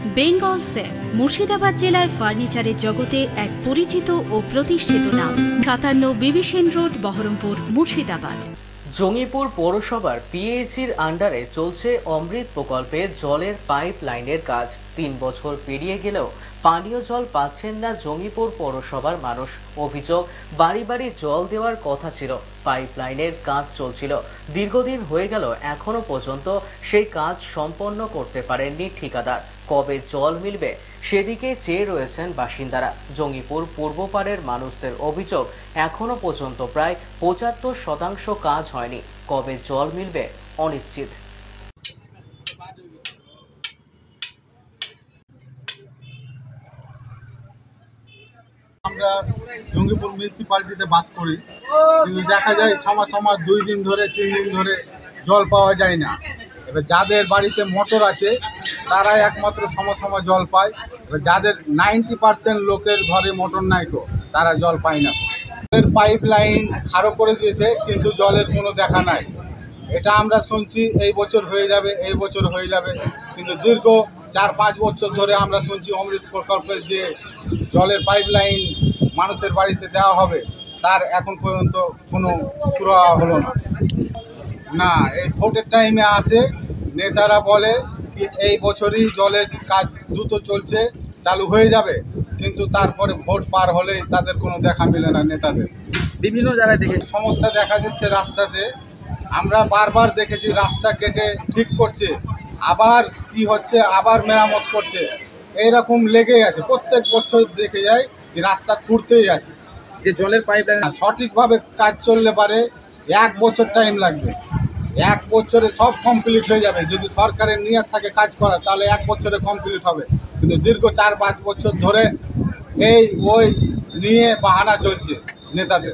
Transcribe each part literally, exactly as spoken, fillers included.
Bengal safe Murshidabad জেলায় ফার্নিচারের জগতে এক পরিচিত ও প্রতিষ্ঠিত নাম। সাতান্ন বিবি সেন রোড, বহরমপুর, মুর্শিদাবাদ। জঙ্গিপুর পৌরসভার পিএইচির আন্ডারে চলছে অমৃত প্রকল্পে জলের পাইপ লাইনের কাজ। তিন বছর পেরিয়ে গেলেও পানীয় জল পাচ্ছেন না জঙ্গিপুর পৌরসভার মানুষ। অভিযোগ, বাড়ি বাড়ি জল দেওয়ার কথা ছিল, পাইপ লাইনের কাজ চলছিল, দীর্ঘদিন হয়ে গেল, এখনো পর্যন্ত সেই কাজ সম্পন্ন করতে পারেননি ঠিকাদার। কবে জল মিলবে সেদিকে চেয়ে রয়েছেন বাসিন্দারা। জঙ্গিপুর পূর্বপাড়ের মানুষদের অভিযোগ, এখনো পর্যন্ত প্রায় পঁচাত্তর শতাংশ কাজ হয়নি। কবে জল মিলবে অনিশ্চিত। আমরা জঙ্গিপুর মিউনিসিপ্যালিটিতে বাস করি, কিন্তু দেখা যায় সময় সময় দুই দিন ধরে তিন দিন ধরে জল পাওয়া যায় না। এবার যাদের বাড়িতে মোটর আছে তারাই একমাত্র সময় সময় জল পায়। এবার যাদের নাইনটি পার্সেন্ট লোকের ঘরে মোটর নাই তো তারা জল পায় না। জলের পাইপ লাইন খারাপ করে দিয়েছে, কিন্তু জলের কোনো দেখা নাই। এটা আমরা শুনছি এই বছর হয়ে যাবে, এই বছর হয়ে যাবে, কিন্তু দীর্ঘ চার পাঁচ বছর ধরে আমরা শুনছি অমৃত প্রকল্পের যে জলের পাইপ লাইন মানুষের বাড়িতে দেওয়া হবে, তার এখন পর্যন্ত কোনো সুরাহা হলো না। না, এই ভোটের টাইমে আসে, নেতারা বলে কি এই বছরই জলের কাজ দ্রুত চলছে, চালু হয়ে যাবে, কিন্তু তারপরে ভোট পার হলে তাদের কোনো দেখা মেলে না নেতাদের। বিভিন্ন জায়গায় দেখে সমস্যা দেখা দিচ্ছে রাস্তাতে। আমরা বারবার দেখেছি রাস্তা কেটে ঠিক করছে, আবার কি হচ্ছে, আবার মেরামত করছে, এইরকম লেগেই আছে। প্রত্যেক বছর দেখে যায় যে রাস্তা খুঁড়তেই আছে। যে জলের পাইপ লাইন সঠিকভাবে কাজ চললে পারে এক বছর টাইম লাগবে, এক বছরে সব কমপ্লিট হয়ে যাবে। যদি সরকারের নিয়ত থাকে কাজ করার, তাহলে এক বছরে কমপ্লিট হবে, কিন্তু দীর্ঘ চার পাঁচ বছর ধরে এই ওই নিয়ে বাহানা চলছে নেতাদের।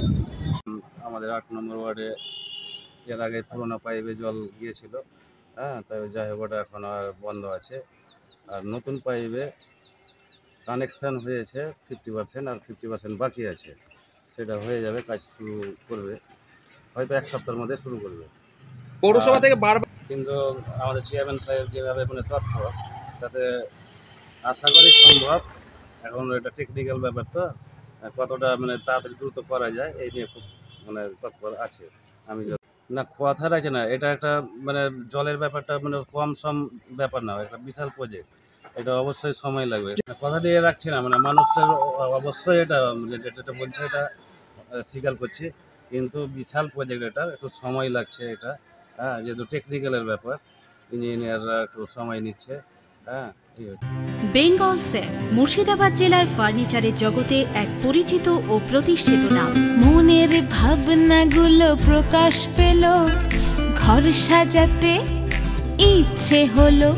আমাদের আট নম্বর ওয়ার্ডে এর আগে পুরোনো পাইপে জল গিয়েছিল, হ্যাঁ, তাই যাই হোক ওটা এখন আর বন্ধ আছে। আর নতুন পাইপে কানেকশান হয়েছে ফিফটি পার্সেন্ট, আর ফিফটি পার্সেন্ট বাকি আছে, সেটা হয়ে যাবে, কাজ শুরু করবে, হয়তো এক সপ্তাহের মধ্যে শুরু করবে পৌরসভা থেকে বারবার। কিন্তু আমাদের চেয়ারম্যান সাহেব যেভাবে মানে তৎপর, তাতে আশা করি সম্ভব। এখন এটা টেকনিক্যাল ব্যাপার, তো কতটা মানে তাড়াতাড়ি দ্রুত করা যায় এই নিয়ে খুব মানে তৎপর আছে। আমি না কথা আছে না, এটা একটা মানে জলের ব্যাপারটা মানে কম সম ব্যাপার না, একটা বিশাল প্রজেক্ট, এটা অবশ্যই সময় লাগবে। কথা দিয়ে রাখছি না, মানে মানুষের অবশ্যই এটা যেটা বলছে এটা স্বীকার করছি, কিন্তু বিশাল প্রজেক্ট, এটা একটু সময় লাগছে। এটা হ্যাঁ, যেহেতু টেকনিক্যালের ব্যাপার, ইঞ্জিনিয়াররা একটু সময় নিচ্ছে। হ্যাঁ, বেঙ্গল সেফ মুর্শিদাবাদ জেলায় ফার্নিচারের জগতে এক পরিচিত ও প্রতিষ্ঠিত নাম। মনের ভাবনাগুলো প্রকাশ পেল, ঘর সাজাতে ইচ্ছে হলো,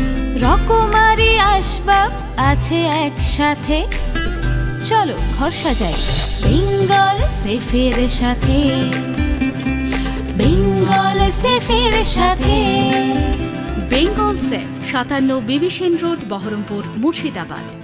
রকমারি আসবাব আছে একসাথে, চলো ঘর সাজাই বেঙ্গল সেফের সাথে, বেঙ্গল সেফের সাথে। বেঙ্গল সেফ, সাতান্ন বিবি সেন রোড, বহরমপুর, মুর্শিদাবাদ।